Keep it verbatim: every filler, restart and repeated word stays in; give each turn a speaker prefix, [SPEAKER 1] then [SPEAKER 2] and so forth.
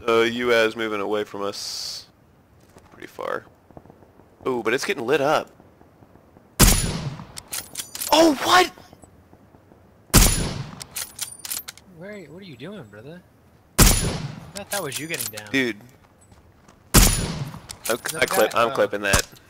[SPEAKER 1] Uh, U A is moving away from us pretty far. Ooh, but it's getting lit up. Oh, what?
[SPEAKER 2] Where? What are you doing, brother? I thought that was you getting down.
[SPEAKER 1] Dude. I, I
[SPEAKER 2] Another
[SPEAKER 1] clip.
[SPEAKER 2] guy?
[SPEAKER 1] I'm
[SPEAKER 2] Oh.
[SPEAKER 1] clipping that.